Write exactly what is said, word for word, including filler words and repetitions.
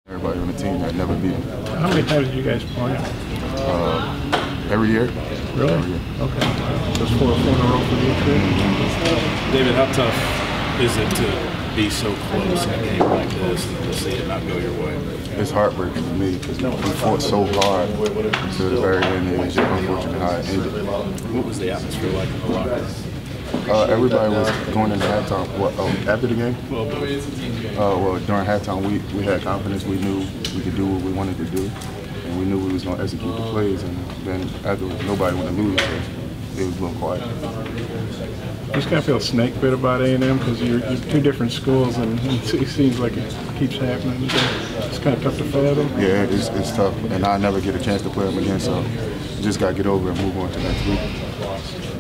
Everybody on the team had never beat them. How many times did you guys play? Uh, every year. Really? Every year. Okay. Just four, four in a row for you too? David, how tough is it to be so close in a game like this and to see it not go your way? It's heartbreaking to me because we fought so hard to the very end. It was just unfortunate how it ended. What was the atmosphere like in the locker room? Uh, everybody was going into halftime. What, oh, after the game? Well, Uh, well, during halftime, we, we had confidence. We knew we could do what we wanted to do, and we knew we was going to execute the plays. And then afterwards, nobody wanted to lose, so it was a little quiet. Just kind of feel snake bit about A and M because you're, you're two different schools, and it seems like it keeps happening. It's kind of tough to fathom. Yeah, it's, it's tough, and I never get a chance to play them again, so just got to get over and move on to next week.